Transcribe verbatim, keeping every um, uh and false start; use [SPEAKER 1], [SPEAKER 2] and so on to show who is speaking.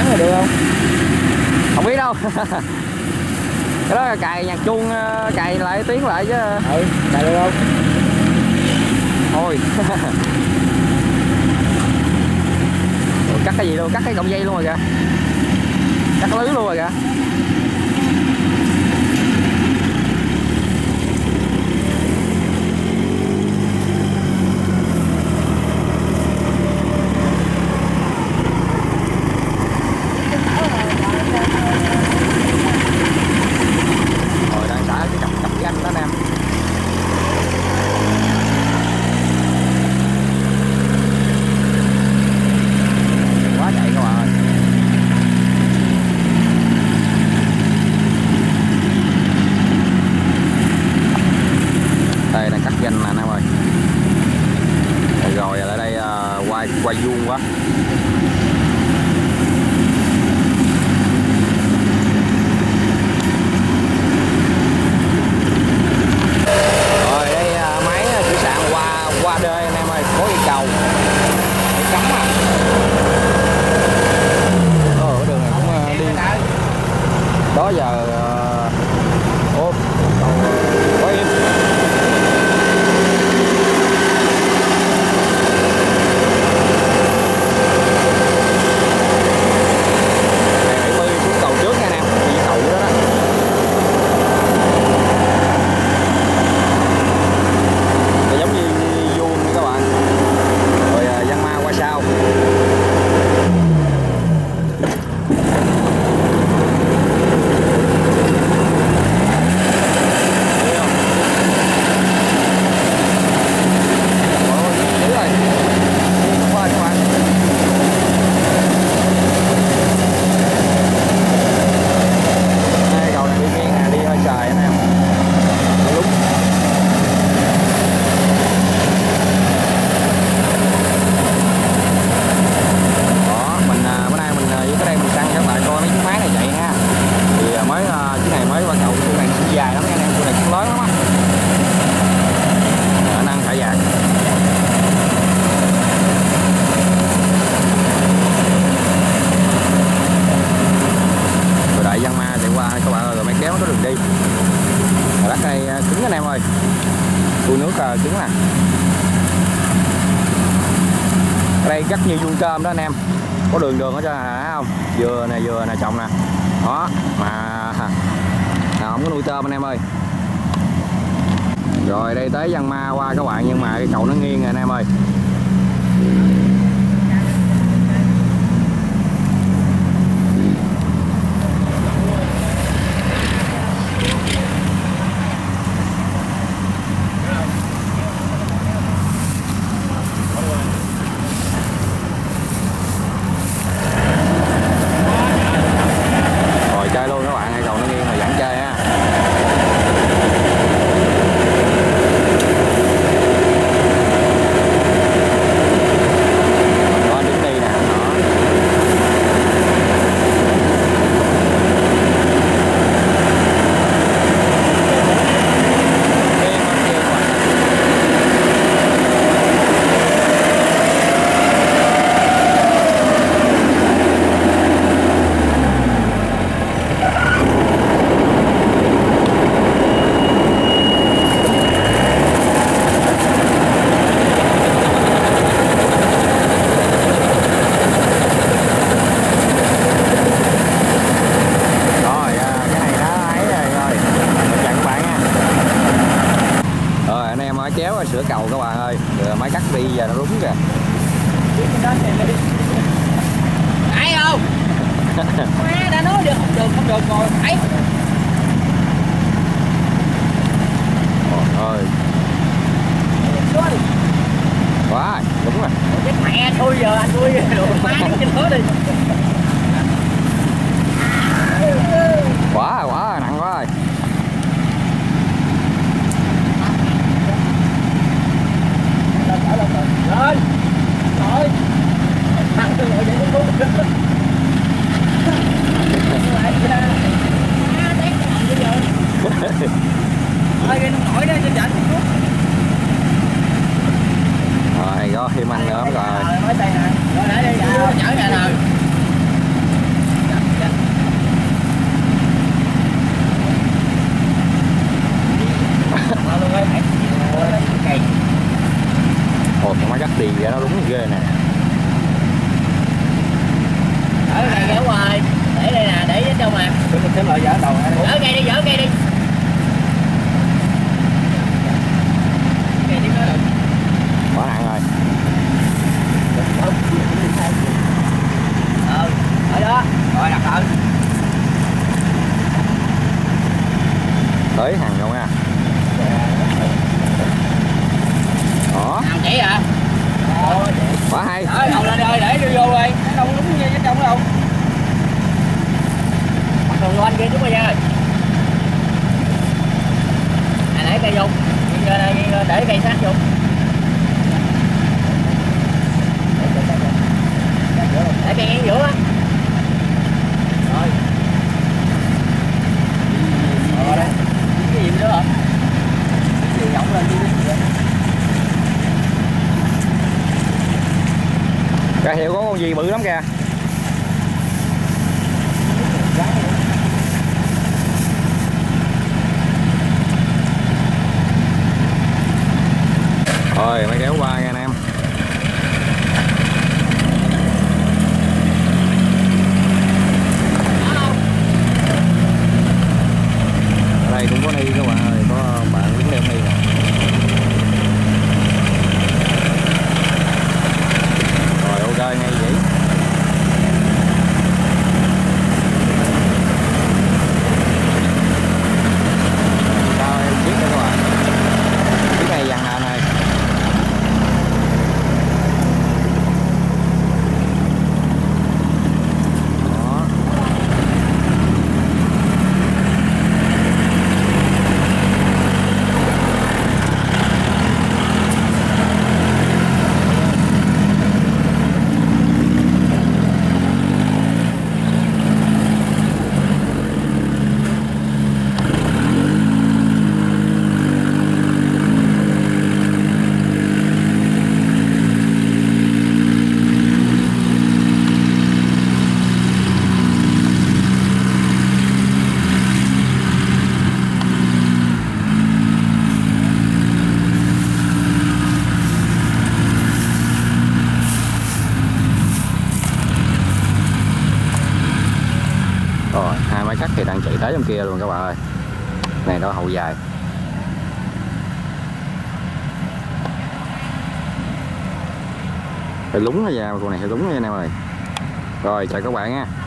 [SPEAKER 1] rồi được không?
[SPEAKER 2] Không biết đâu. Cái đó là cài nhạc chuông, cài lại tiếng lại chứ.
[SPEAKER 1] Ừ, cài được không?
[SPEAKER 2] Thôi. Ủa, cắt cái gì luôn, cắt cái cọng dây luôn rồi kìa, cắt lưới luôn rồi kìa. Rồi đang xả cái cặp cặp ganh đó nè em. Quá chạy các bạn ơi. Đây đang cắt ganh nè anh em ơi. Rồi ở đây uh, quay quay vuông quá. Rồi đây uh, máy sửa sạn qua qua đê anh em ơi, có cây cầu cắm à. Ờ, đường này cũng uh, đi đó giờ uh, ô cầu có im. Cứng nè. Ở đây rất nhiều vuông cơm đó anh em, có đường đường ở cho hả không, dừa nè, dừa nè, trồng nè đó, mà nào không có nuôi tôm anh em ơi. Rồi đây tới Văn Ma qua các bạn, nhưng mà cái cầu nó nghiêng rồi anh em ơi. Sửa cầu các bạn ơi, rồi máy cắt đi giờ nó rúng kìa.
[SPEAKER 3] Thấy không? Má đã nói được không được không được rồi thấy.
[SPEAKER 2] Ôi ơi. Quá, đúng rồi.
[SPEAKER 3] Chết mẹ thôi giờ anh tôi rồi má đứng trên thứ đi.
[SPEAKER 2] Quá quá nặng quá rồi.
[SPEAKER 3] Lên. Rồi. Thằng tôi ngồi vậy cũng
[SPEAKER 2] ghê nè.
[SPEAKER 3] Ở đây kéo rồi, để đây nè, để trong mà.
[SPEAKER 1] Mình sẽ lại dở đầu này.
[SPEAKER 3] Dỡ cây đi, dỡ cây đi. Cây đi nó được.
[SPEAKER 2] Quá nặng rồi.
[SPEAKER 3] Ờ, ở đó, rồi đặt ở.
[SPEAKER 2] Tới hàng không nha. Đó.
[SPEAKER 3] Hàng chỉ hả?
[SPEAKER 2] Quá hay.
[SPEAKER 3] Rồi, đầu lên rồi, để vô vô rồi. Nó đâu đúng như cái trong đâu. Bắt đầu vô anh kia chúng bây giờ. À, để cây vô. Để cây sát vô. Để cây ngang giữa á. Rồi. Rồi đây. Cái gì nữa hả? Cái gì nhỏng lên đi.
[SPEAKER 2] Cá hiệu có con gì bự lắm kìa. Rồi mới kéo qua nha anh em. Ở đây cũng có ni các bạn ơi, có bạn cũng đeo ni nè. Rồi ok ngay vậy. Sao em biết đó các bạn. Cái này dàn nào này. Rồi, hai máy cắt thì đang chạy tới trong kia luôn các bạn ơi. Này đó hậu dài. Hơi lúng nó ra, con này hơi lúng nha anh em ơi. Rồi, chào các bạn nha.